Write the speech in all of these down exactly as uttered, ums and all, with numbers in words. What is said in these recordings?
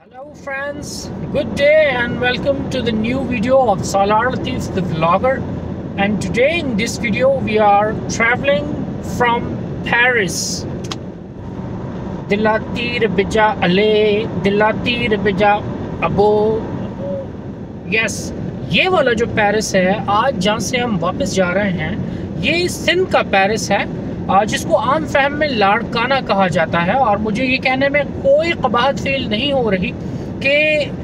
Hello friends, good day and welcome to the new video of Salar Lateef the vlogger. And today in this video we are traveling from Paris. Dilati Rabija Ale, Dilati Rabija Abo. Yes, ये वाला जो Paris है आज जहाँ से हम वापस जा रहे हैं ये सिंध का पेरिस है जिसको आम फहम में लाड़काना कहा जाता है। और मुझे ये कहने में कोई कबाहत फील नहीं हो रही कि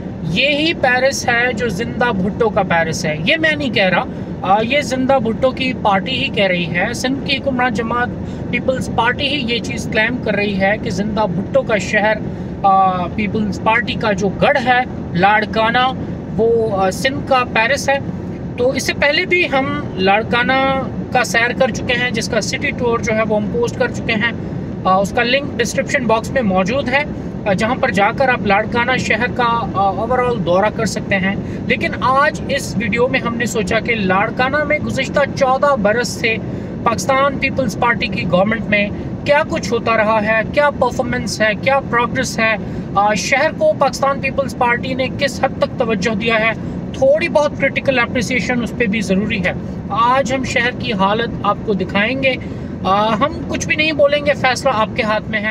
ये ही पेरिस है जो जिंदा भुट्टो का पेरिस है। ये मैं नहीं कह रहा, ये जिंदा भुट्टो की पार्टी ही कह रही है। सिंध की हुक्मरान जमात पीपल्स पार्टी ही ये चीज़ क्लेम कर रही है कि जिंदा भुट्टो का शहर पीपल्स पार्टी का जो गढ़ है लाड़काना वो सिंध का पेरिस है। तो इससे पहले भी हम लाड़काना का सैर कर चुके हैं जिसका सिटी टूर जो है वो हम पोस्ट कर चुके हैं। आ, उसका लिंक डिस्क्रिप्शन बॉक्स में मौजूद है जहां पर जाकर आप लाड़काना शहर का ओवरऑल दौरा कर सकते हैं। लेकिन आज इस वीडियो में हमने सोचा कि लाड़काना में गुज़िश्ता चौदह बरस से पाकिस्तान पीपल्स पार्टी की गवर्नमेंट में क्या कुछ होता रहा है, क्या परफॉर्मेंस है, क्या प्रोग्रेस है, आ, शहर को पाकिस्तान पीपल्स पार्टी ने किस हद तक तवज्जो दिया है, थोड़ी बहुत क्रिटिकल एप्रिसिएशन उस पर भी ज़रूरी है। आज हम शहर की हालत आपको दिखाएंगे। आ, हम कुछ भी नहीं बोलेंगे, फैसला आपके हाथ में है।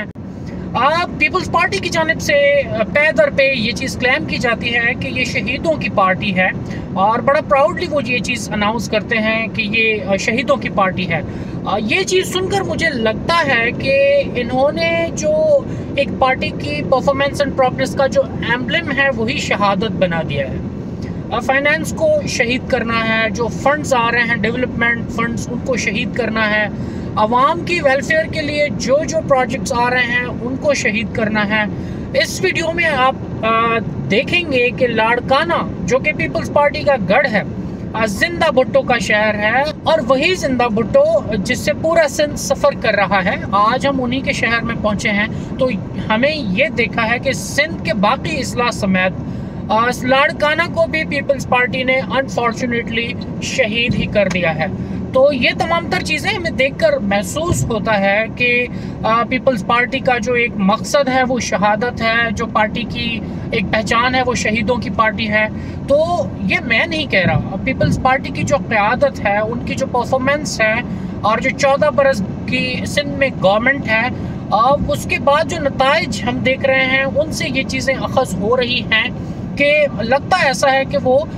आप पीपल्स पार्टी की जानिब से पे दर पे ये चीज़ क्लेम की जाती है कि ये शहीदों की पार्टी है और बड़ा प्राउडली वो ये चीज़ अनाउंस करते हैं कि ये शहीदों की पार्टी है। ये चीज़ सुनकर मुझे लगता है कि इन्होंने जो एक पार्टी की परफॉर्मेंस एंड प्रोग्रेस का जो एम्बलम है वही शहादत बना दिया है। फाइनेंस को शहीद करना है, जो फंड्स आ रहे हैं डेवलपमेंट फंड्स उनको शहीद करना है, आवाम की वेलफेयर के लिए जो जो प्रोजेक्ट्स आ रहे हैं उनको शहीद करना है। इस वीडियो में आप आ, देखेंगे कि लाड़काना जो कि पीपल्स पार्टी का गढ़ है जिंदा भुट्टो का शहर है और वही जिंदा भुट्टो जिससे पूरा सिंध सफ़र कर रहा है। आज हम उन्हीं के शहर में पहुंचे हैं तो हमें ये देखा है कि सिंध के बाकी अजला समेत लाड़काना को भी पीपल्स पार्टी ने अनफॉर्चुनेटली शहीद ही कर दिया है। तो ये तमाम तर चीज़ें हमें देखकर महसूस होता है कि पीपल्स पार्टी का जो एक मकसद है वो शहादत है, जो पार्टी की एक पहचान है वो शहीदों की पार्टी है। तो ये मैं नहीं कह रहा, पीपल्स पार्टी की जो क़यादत है, उनकी जो परफॉर्मेंस है और जो चौदह बरस की सिंध में गवर्नमेंट है, अब उसके बाद जो नताइज हम देख रहे हैं उनसे ये चीज़ें अखज़ हो रही हैं कि लगता ऐसा है कि वो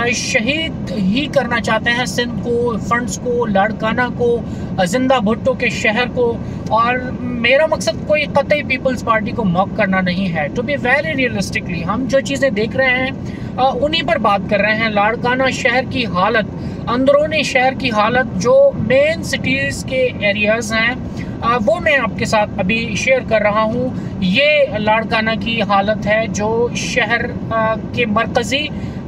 शहीद ही करना चाहते हैं सिंध को, फंड्स को, लाड़काना को, जिंदा भुट्टो के शहर को। और मेरा मकसद कोई कतई पीपल्स पार्टी को मॉक करना नहीं है। टू बी वेरी रियलिस्टिकली हम जो चीज़ें देख रहे हैं उन्हीं पर बात कर रहे हैं। लाड़काना शहर की हालत, अंदरूनी शहर की हालत, जो मेन सिटीज़ के एरियाज़ हैं वो मैं आपके साथ अभी शेयर कर रहा हूँ। ये लाड़काना की हालत है जो शहर के मरकज़ी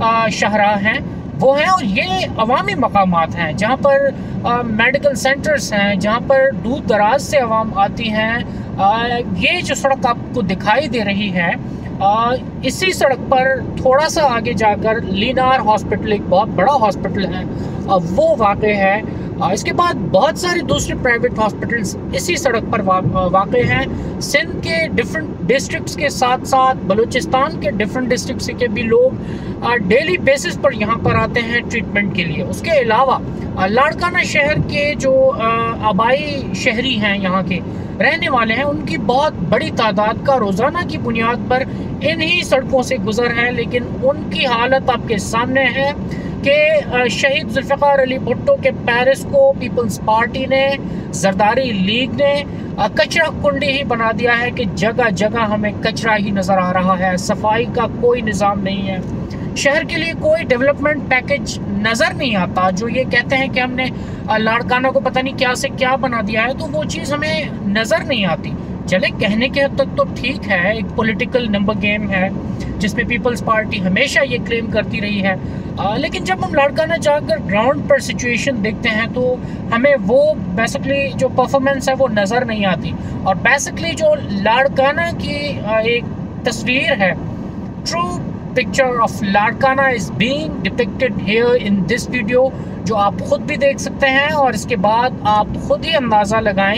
शहरा हैं वो हैं और ये अवामी मकामात हैं जहाँ पर मेडिकल सेंटर्स हैं, जहाँ पर दूर दराज से अवाम आती हैं। आ, ये जो सड़क आपको दिखाई दे रही है आ, इसी सड़क पर थोड़ा सा आगे जाकर लीनार हॉस्पिटल, एक बहुत बड़ा हॉस्पिटल है, आ, वो वाक़ है। इसके बाद बहुत सारे दूसरे प्राइवेट हॉस्पिटल्स इसी सड़क पर वा, वाक़ हैं। सिंध के डिफरेंट डिस्ट्रिक्ट्स के साथ साथ बलूचिस्तान के डिफरेंट डिस्ट्रिक्ट्स के भी लोग डेली बेसिस पर यहाँ पर आते हैं ट्रीटमेंट के लिए। उसके अलावा लाड़काना शहर के जो आबाई शहरी हैं, यहाँ के रहने वाले हैं, उनकी बहुत बड़ी तादाद का रोज़ाना की बुनियाद पर इन्हीं सड़कों से गुजर है। लेकिन उनकी हालत आपके सामने है कि शहीद जुल्फ़िकार अली भुट्टो के पेरिस को पीपल्स पार्टी ने, जरदारी लीग ने कचरा कुंडी ही बना दिया है कि जगह जगह हमें कचरा ही नज़र आ रहा है। सफाई का कोई निज़ाम नहीं है, शहर के लिए कोई डेवलपमेंट पैकेज नज़र नहीं आता। जो ये कहते हैं कि हमने लाड़काना को पता नहीं क्या से क्या बना दिया है, तो वो चीज़ हमें नज़र नहीं आती। चले कहने के हद तक तो ठीक है, एक पॉलिटिकल नंबर गेम है जिसमें पीपल्स पार्टी हमेशा ये क्लेम करती रही है। आ, लेकिन जब हम लाड़काना जाकर ग्राउंड पर सिचुएशन देखते हैं तो हमें वो बेसिकली जो परफॉर्मेंस है वो नज़र नहीं आती। और बेसिकली जो लाड़काना की आ, एक तस्वीर है, true picture of Larkana is being depicted here in this video, जो आप खुद भी देख सकते हैं और इसके बाद आप खुद ही अंदाज़ा लगाएं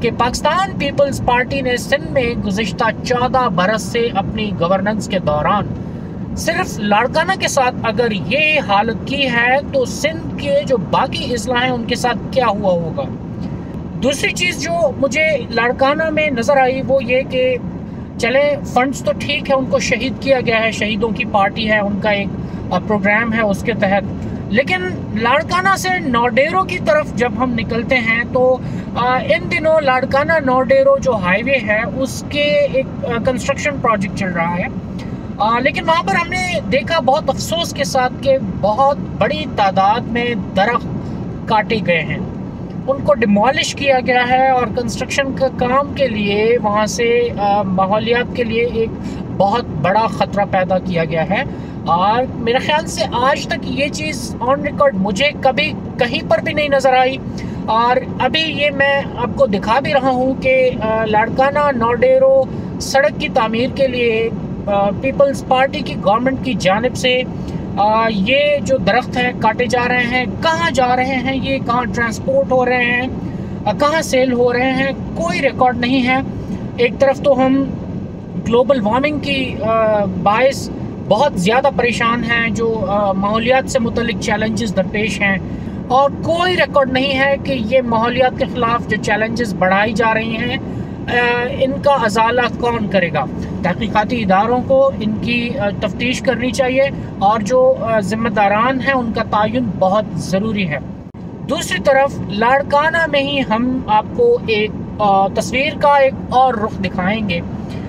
کہ پاکستان پیپلز پارٹی نے سندھ میں گزشتہ چودہ برس سے اپنی گورننس کے دوران صرف لاڑکانہ کے ساتھ اگر یہ حالت کی ہے تو سندھ کے جو باقی اضلاع ہیں ان کے ساتھ کیا ہوا ہوگا۔ دوسری چیز جو مجھے لاڑکانہ میں نظر آئی وہ یہ کہ چلیں فنڈز تو ٹھیک ہے، ان کو شہید کیا گیا ہے، شہیدوں کی پارٹی ہے، ان کا ایک پروگرام ہے اس کے تحت، لیکن لاڑکانہ سے نوڈیرو کی طرف جب ہم نکلتے ہیں تو ان دنوں لاڑکانہ نوڈیرو جو ہائی وے ہے اس کے ایک کنسٹرکشن پروجیکٹ چل رہا ہے، لیکن وہاں پر ہم نے دیکھا بہت افسوس کے ساتھ کہ بہت بڑی تعداد میں درخت کاٹے گئے ہیں، ان کو ڈیمالش کیا گیا ہے اور کنسٹرکشن کا کام کے لیے وہاں سے ماحولیات کے لیے ایک بہت بڑا خطرہ پیدا کیا گیا ہے۔ اور میرے خیال سے آج تک یہ چیز آن ریکارڈ مجھے کبھی کہیں پر بھی نہیں نظر آئی، اور ابھی یہ میں آپ کو دکھا بھی رہا ہوں کہ لاڑکانہ نوڈیرو سڑک کی تعمیر کے لیے پیپلز پارٹی کی گورنمنٹ کی جانب سے یہ جو درخت ہیں کاٹے جا رہے ہیں، کہاں جا رہے ہیں، یہ کہاں ٹرانسپورٹ ہو رہے ہیں، کہاں سیل ہو رہے ہیں، کوئی ریکارڈ نہیں ہے۔ ایک طرف تو ہم گلوبل وارمنگ کی باعث بہت زیادہ پریشان ہیں، جو ماحولیات سے متعلق چیلنجز درپیش ہیں، اور کوئی ریکارڈ نہیں ہے کہ یہ ماحولیات کے خلاف جو چیلنجز بڑھائی جا رہی ہیں ان کا ازالہ کون کرے گا۔ تحقیقاتی اداروں کو ان کی تفتیش کرنی چاہیے اور جو ذمہ داران ہیں ان کا تعین بہت ضروری ہے۔ دوسری طرف لاڑکانہ میں ہی ہم آپ کو ایک تصویر کا ایک اور رخ دکھائیں گے۔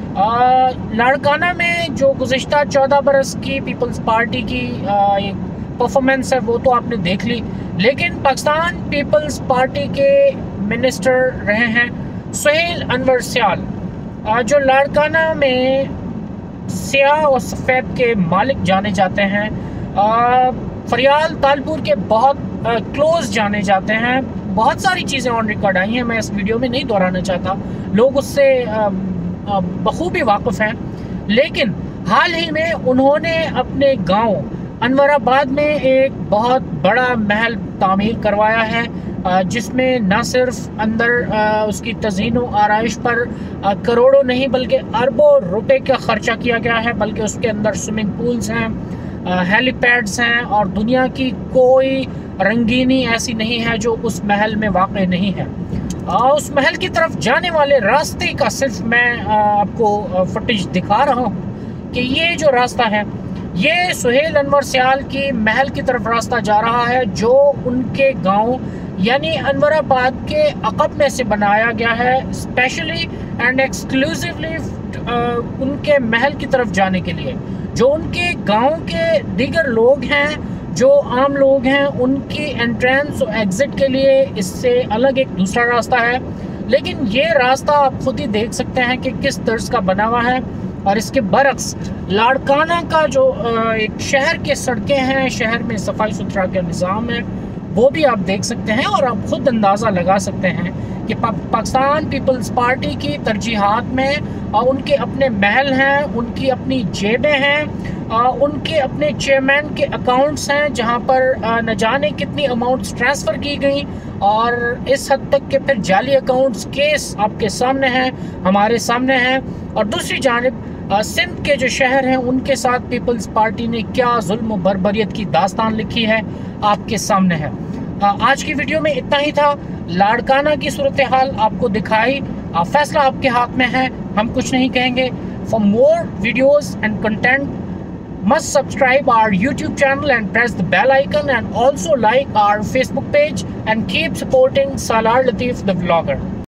لاڑکانہ میں جو گزشتہ چودہ برس کی پیپلز پارٹی کی ایک پرفارمنس ہے وہ تو آپ نے دیکھ لی، لیکن پاکستان پیپلز پارٹی کے منسٹر رہے ہیں سہیل انور سیال، جو لاڑکانہ میں سیاہ و سفید کے مالک جانے جاتے ہیں، فریال تالپور کے بہت کلوز جانے جاتے ہیں۔ بہت ساری چیزیں آن ریکارڈ آئی ہیں، میں اس ویڈیو میں نہیں دہرانا چاہتا، لوگ اس سے بخوبی واقف ہیں، لیکن حال ہی میں انہوں نے اپنے گاؤں انور آباد میں ایک بہت بڑا محل تعمیر کروایا ہے، جس میں نہ صرف اندر اس کی تزئین و آرائش پر کروڑوں نہیں بلکہ اربوں روپے کا خرچہ کیا گیا ہے، بلکہ اس کے اندر سوئمنگ پولز ہیں، ہیلی پیڈز ہیں، اور دنیا کی کوئی رنگینی ایسی نہیں ہے جو اس محل میں واقع نہیں ہے۔ اس محل کی طرف جانے والے راستے کا صرف میں آپ کو فوٹیج دکھا رہا ہوں کہ یہ جو راستہ ہے یہ سہیل انور سیال کی محل کی طرف راستہ جا رہا ہے، جو ان کے گاؤں یعنی انور آباد کے عقب میں سے بنایا گیا ہے اسپیشلی اینڈ ایکسکلوسیولی ان کے محل کی طرف جانے کے لیے۔ جو ان کے گاؤں کے دیگر لوگ ہیں، جو عام لوگ ہیں، ان کی انٹرنس و ایگزٹ کے لیے اس سے الگ ایک دوسرا راستہ ہے، لیکن یہ راستہ آپ خود ہی دیکھ سکتے ہیں کہ کس طرز کا بنا ہوا ہے۔ اور اس کے برعکس لاڑکانہ کا جو ایک شہر کے سڑکیں ہیں، شہر میں صفائی ستھرا کا نظام ہے، وہ بھی آپ دیکھ سکتے ہیں، اور آپ خود اندازہ لگا سکتے ہیں کہ پاکستان پیپلز پارٹی کی ترجیحات میں ان کے اپنے محل ہیں، ان کی اپنی جیبیں ہیں، ان کے اپنے چیئرمین کے اکاؤنٹس ہیں جہاں پر نہ جانے کتنی اماؤنٹس ٹرانسفر کی گئیں، اور اس حد تک کہ پھر جعلی اکاؤنٹس کیس آپ کے سامنے ہیں، ہمارے سامنے ہیں۔ اور دوسری جانب سندھ کے جو شہر ہیں ان کے ساتھ پیپلز پارٹی نے کیا ظلم و بربریت کی داستان لکھی ہے آپ کے سامنے ہے۔ آج کی ویڈیو میں اتنا ہی تھا، لاڑکانہ کی صورتحال آپ کو دکھائی، فیصلہ آپ کے ہاتھ میں ہے، ہم کچھ نہیں کہیں گے۔ For more videos and content must subscribe our YouTube channel and press the bell icon, and also like our Facebook page and keep supporting Salar Lateef the vlogger.